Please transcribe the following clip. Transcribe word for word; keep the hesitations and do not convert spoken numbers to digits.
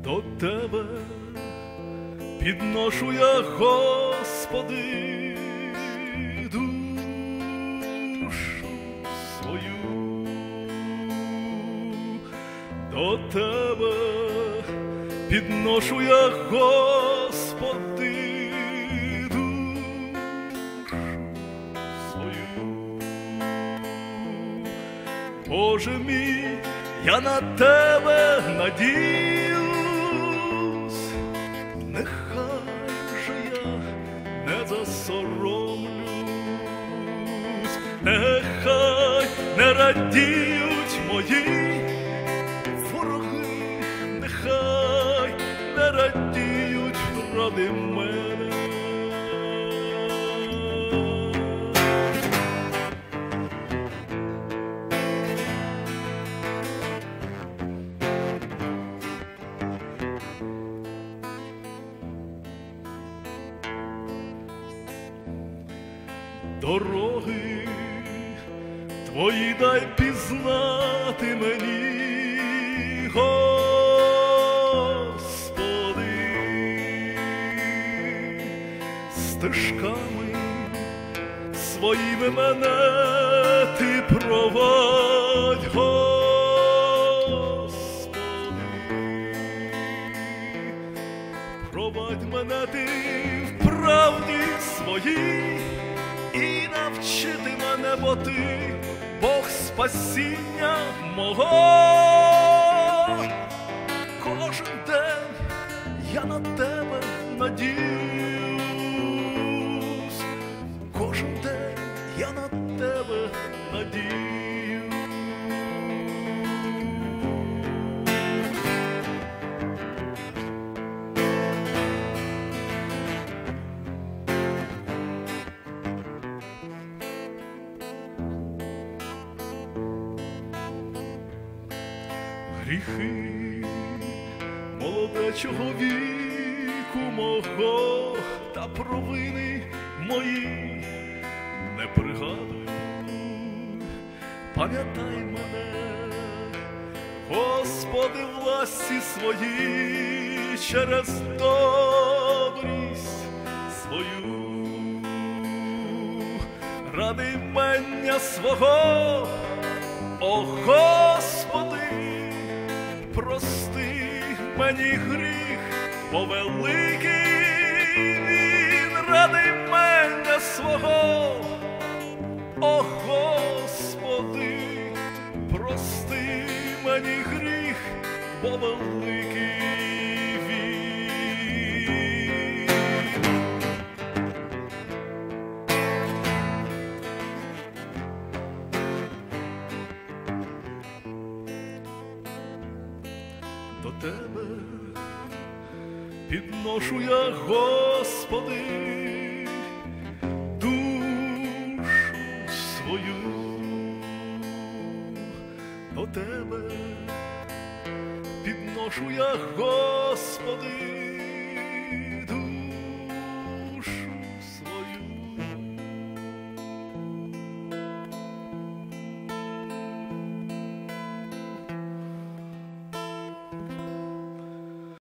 До Тебе підношу я, Господи, душу свою. До Тебе підношу я, Господи, душу свою. Боже мій, я на Тебе надіюсь, нехай же я не засоромлюсь, нехай не радіють мої вороги, нехай не радіють ради мене. Дороги Твої дай пізнати мені, Господи, стежками своїми мене Ти провадь, Господи, провадь мене Ти в правді своїй, і навчити мене, бо Ти Бог спасіння мого. Кожен день я на Тебе надіюсь, кожен день я на Тебе надіюсь. Гріхи молодечого віку мого та провини мої не пригадуй, пам'ятай мене, Господи, в ласі своїй, через добрість свою, ради імення свого, о Господи, прости мені гріх, бо великий він, ради імення свого, о Господи, прости мені гріх, бо великий він. До Тебе підношу я, Господи, душу свою. До Тебе підношу я, Господи,